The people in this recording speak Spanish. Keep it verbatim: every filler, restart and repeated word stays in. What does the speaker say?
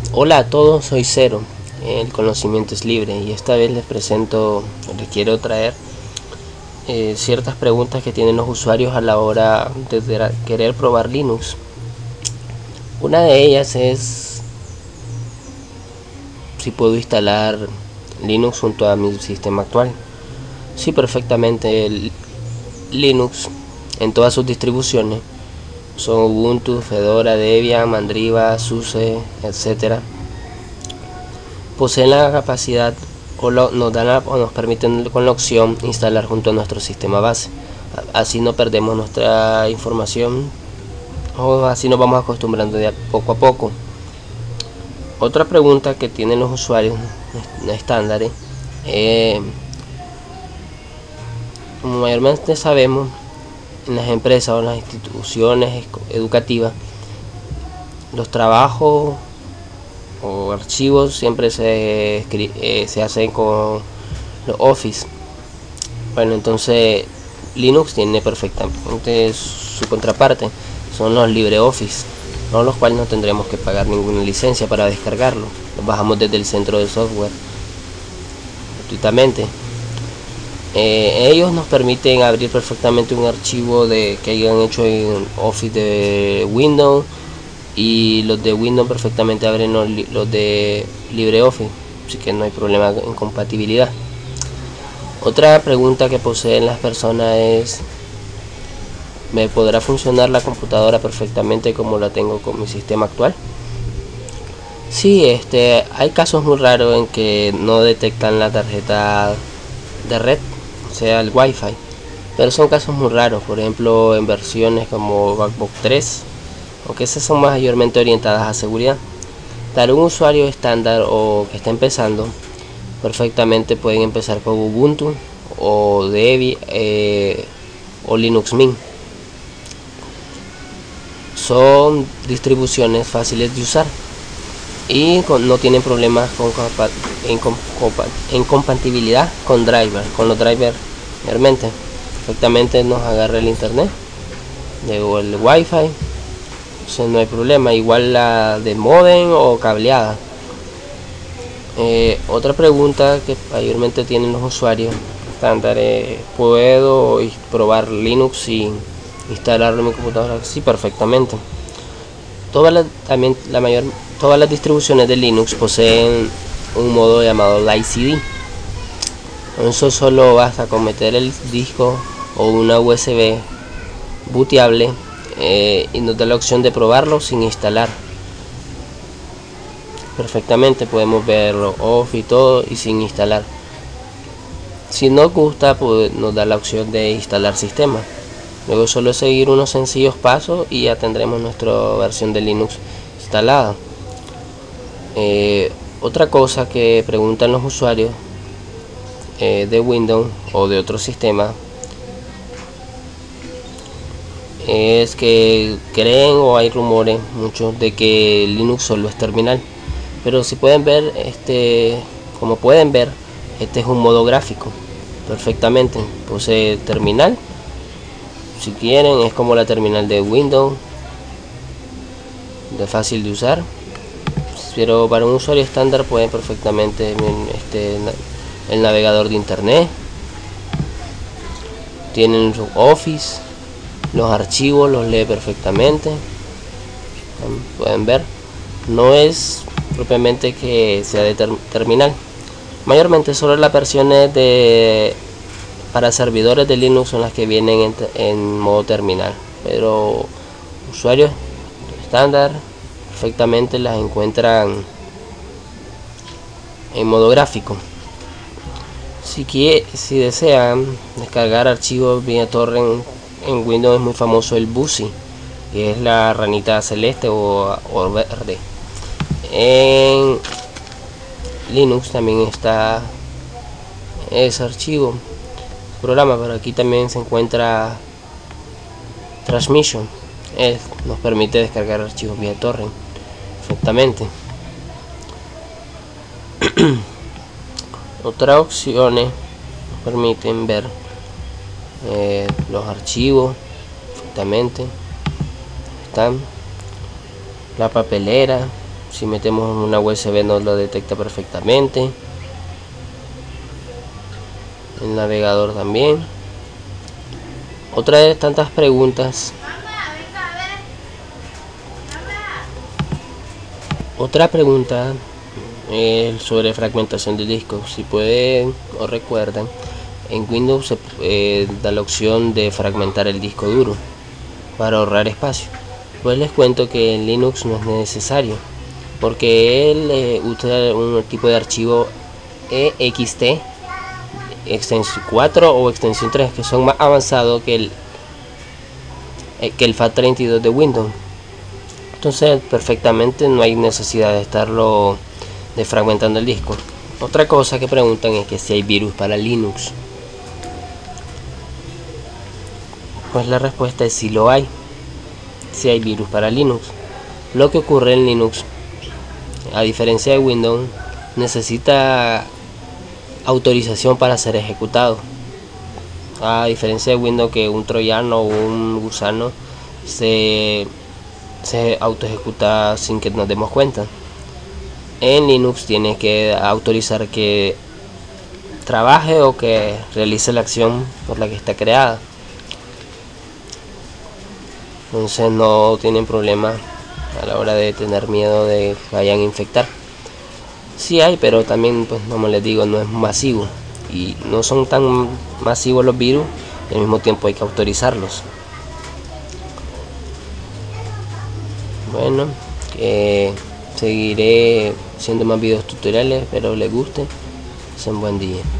Hola a todos, soy Cero, el conocimiento es libre y esta vez les presento, les quiero traer eh, ciertas preguntas que tienen los usuarios a la hora de querer probar Linux. Una de ellas es si puedo instalar Linux junto a mi sistema actual. Sí, perfectamente. El Linux en todas sus distribuciones son Ubuntu, Fedora, Debian, Mandriva, SUSE, etcétera. Poseen la capacidad o lo, nos dan la, o nos permiten con la opción instalar junto a nuestro sistema base. Así no perdemos nuestra información o así nos vamos acostumbrando de a poco a poco. Otra pregunta que tienen los usuarios estándares, eh, como mayormente sabemos, en las empresas o en las instituciones educativas, los trabajos o archivos siempre se, eh, se hacen con los Office. Bueno, entonces Linux tiene perfectamente su contraparte, son los LibreOffice, con los cuales no tendremos que pagar ninguna licencia para descargarlo. Los bajamos desde el centro de software gratuitamente. Eh, ellos nos permiten abrir perfectamente un archivo de que hayan hecho en Office de Windows, y los de Windows perfectamente abren los, los de LibreOffice, así que no hay problema en compatibilidad. Otra pregunta que poseen las personas es: ¿me podrá funcionar la computadora perfectamente como la tengo con mi sistema actual? Sí, este, hay casos muy raros en que no detectan la tarjeta de red, o sea el Wi-Fi, pero son casos muy raros. Por ejemplo, en versiones como MacBook tres, aunque esas son mayormente orientadas a seguridad. Para un usuario estándar o que está empezando, perfectamente pueden empezar con Ubuntu o Debian eh, o Linux Mint. Son distribuciones fáciles de usar y con, no tienen problemas con, en, en compatibilidad con drivers, con los drivers realmente. Perfectamente nos agarra el internet o el Wi-Fi, entonces no hay problema. Igual la de modem o cableada. Eh, otra pregunta que mayormente tienen los usuarios estándares: ¿puedo probar Linux sin instalarlo en mi computadora? Sí, perfectamente. Todas las, también la mayor, todas las distribuciones de Linux poseen un modo llamado Live C D. Con eso solo basta con meter el disco o una U S B booteable eh, y nos da la opción de probarlo sin instalar. Perfectamente podemos verlo off y todo y sin instalar. Si nos gusta, pues nos da la opción de instalar sistema. Luego solo seguir unos sencillos pasos y ya tendremos nuestra versión de Linux instalada. Eh, otra cosa que preguntan los usuarios eh, de Windows o de otro sistema es que creen, o hay rumores muchos, de que Linux solo es terminal. Pero si pueden ver, este, como pueden ver, este es un modo gráfico. Perfectamente posee terminal. Si quieren, es como la terminal de Windows, de fácil de usar. Pero para un usuario estándar pueden perfectamente este, el navegador de internet, tienen su Office, los archivos los lee perfectamente. Pueden ver, no es propiamente que sea de ter terminal. Mayormente solo las versiones de para servidores de Linux son las que vienen en, en modo terminal, pero usuarios estándar perfectamente las encuentran en modo gráfico. Si, quiere, si desean descargar archivos vía torrent, en Windows es muy famoso el Busy, que es la ranita celeste o, o verde. En Linux también está ese archivo programa, pero aquí también se encuentra Transmission. Él nos permite descargar archivos vía torrent perfectamente. Otras opciones nos permiten ver eh, los archivos perfectamente. Están la papelera, Si metemos una U S B nos lo detecta perfectamente. El navegador también. Otra de tantas preguntas. Otra pregunta eh, sobre fragmentación del disco. Si pueden o recuerdan, en Windows se eh, da la opción de fragmentar el disco duro para ahorrar espacio. Pues les cuento que en Linux no es necesario, porque él eh, usa un tipo de archivo E X T extensión cuatro o extensión tres, que son más avanzados que el eh, que el FAT treinta y dos de Windows. Entonces perfectamente no hay necesidad de estarlo defragmentando el disco. Otra cosa que preguntan es que si hay virus para Linux. Pues la respuesta es si lo hay. Si hay virus para Linux. Lo que ocurre en Linux, a diferencia de Windows, necesita autorización para ser ejecutado. A diferencia de Windows, que un troyano o un gusano se, se auto ejecuta sin que nos demos cuenta. En Linux tiene que autorizar que trabaje o que realice la acción por la que está creada. Entonces no tienen problema a la hora de tener miedo de que vayan a infectar. Sí hay, pero también, pues como les digo, no es masivo. Y no son tan masivos los virus, y al mismo tiempo hay que autorizarlos. Bueno, eh, seguiré haciendo más videos tutoriales, espero les guste. Pasen buen día.